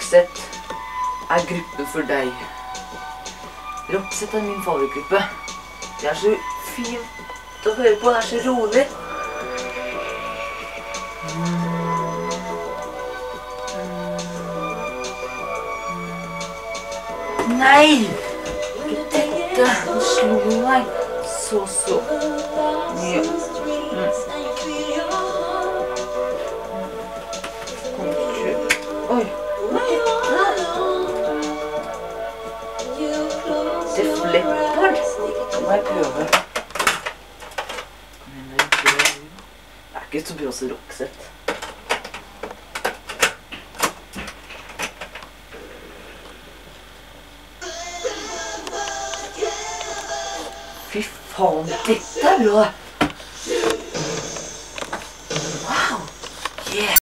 Roxette er gruppen for deg. Roxette er min favorittgruppe. Det er så fint å høre på, det er så rolig. Nei! Ikke dette! Den slo meg så mye. Oi! Det flipper. Nå må jeg prøve. Det er ikke så bra som Roxette. Fy faen, dette er bra! Wow! Yeah!